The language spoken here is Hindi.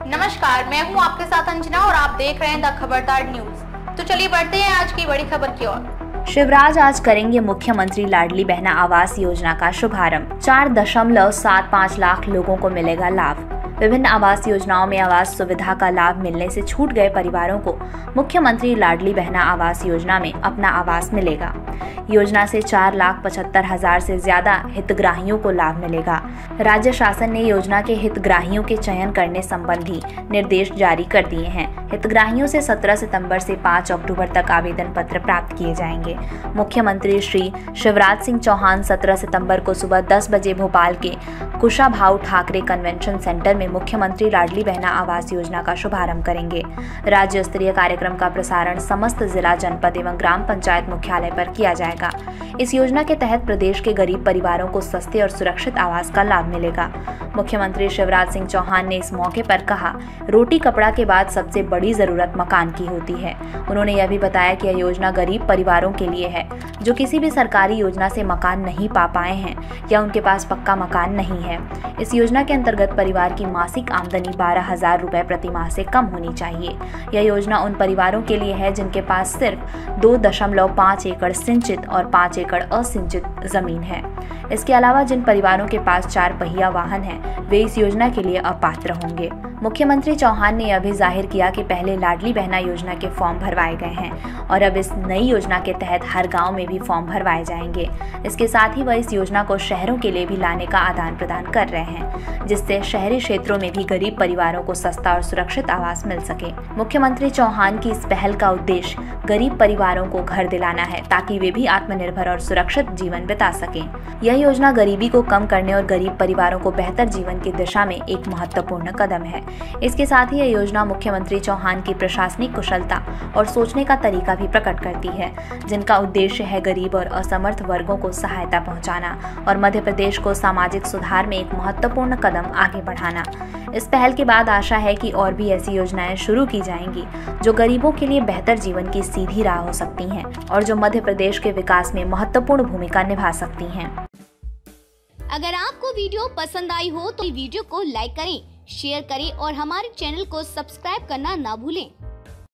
नमस्कार, मैं हूं आपके साथ अंजना और आप देख रहे हैं द खबरदार न्यूज। तो चलिए बढ़ते हैं आज की बड़ी खबर की ओर। शिवराज आज करेंगे मुख्यमंत्री लाडली बहना आवास योजना का शुभारंभ। 4.75 लाख लोगों को मिलेगा लाभ। विभिन्न आवास योजनाओं में आवास सुविधा का लाभ मिलने से छूट गए परिवारों को मुख्यमंत्री लाडली बहना आवास योजना में अपना आवास मिलेगा। योजना से 4,75,000 से ज्यादा हितग्राहियों को लाभ मिलेगा। राज्य शासन ने योजना के हितग्राहियों के चयन करने संबंधी निर्देश जारी कर दिए हैं। हितग्राहियों से 17 सितंबर से 5 अक्टूबर तक आवेदन पत्र प्राप्त किए जाएंगे। मुख्यमंत्री श्री शिवराज सिंह चौहान 17 सितंबर को सुबह 10 बजे भोपाल के कुशाभाऊ ठाकरे कन्वेंशन सेंटर में मुख्यमंत्री लाडली बहना आवास योजना का शुभारंभ करेंगे। राज्य स्तरीय कार्यक्रम का प्रसारण समस्त जिला, जनपद एवं ग्राम पंचायत मुख्यालय पर किया जाएगा। इस योजना के तहत प्रदेश के गरीब परिवारों को सस्ते और सुरक्षित आवास का लाभ मिलेगा। मुख्यमंत्री शिवराज सिंह चौहान ने इस मौके पर कहा, रोटी कपड़ा के बाद सबसे बड़ी जरूरत मकान की होती है। उन्होंने यह भी बताया कि यह योजना गरीब परिवारों के लिए है जो किसी भी सरकारी योजना से मकान नहीं पा पाए हैं या उनके पास पक्का मकान नहीं है। इस योजना के अंतर्गत परिवार की मासिक आमदनी 12,000 रुपए प्रति माह से कम होनी चाहिए। यह योजना उन परिवारों के लिए है जिनके पास सिर्फ 2.5 एकड़ सिंचित और 5 एकड़ असिंचित जमीन है। इसके अलावा जिन परिवारों के पास 4 पहिया वाहन है वे इस योजना के लिए अपात्र होंगे। मुख्यमंत्री चौहान ने यह भी जाहिर किया कि पहले लाडली बहना योजना के फॉर्म भरवाए गए हैं और अब इस नई योजना के तहत हर गांव में भी फॉर्म भरवाए जाएंगे। इसके साथ ही वह इस योजना को शहरों के लिए भी लाने का आदान प्रदान कर रहे हैं, जिससे शहरी क्षेत्रों में भी गरीब परिवारों को सस्ता और सुरक्षित आवास मिल सके। मुख्यमंत्री चौहान की इस पहल का उद्देश्य गरीब परिवारों को घर दिलाना है ताकि वे भी आत्मनिर्भर और सुरक्षित जीवन बिता सकें। यह योजना गरीबी को कम करने और गरीब परिवारों को बेहतर जीवन की दिशा में एक महत्वपूर्ण कदम है। इसके साथ ही यह योजना मुख्यमंत्री चौहान की प्रशासनिक कुशलता और सोचने का तरीका भी प्रकट करती है, जिनका उद्देश्य है गरीब और असमर्थ वर्गों को सहायता पहुंचाना और मध्य प्रदेश को सामाजिक सुधार में एक महत्वपूर्ण कदम आगे बढ़ाना। इस पहल के बाद आशा है कि और भी ऐसी योजनाएं शुरू की जाएंगी जो गरीबों के लिए बेहतर जीवन की सीधी राह हो सकती हैं और जो मध्य प्रदेश के विकास में महत्वपूर्ण भूमिका निभा सकती हैं। अगर आपको वीडियो पसंद आई हो तो वीडियो को लाइक करें, शेयर करें और हमारे चैनल को सब्सक्राइब करना ना भूलें।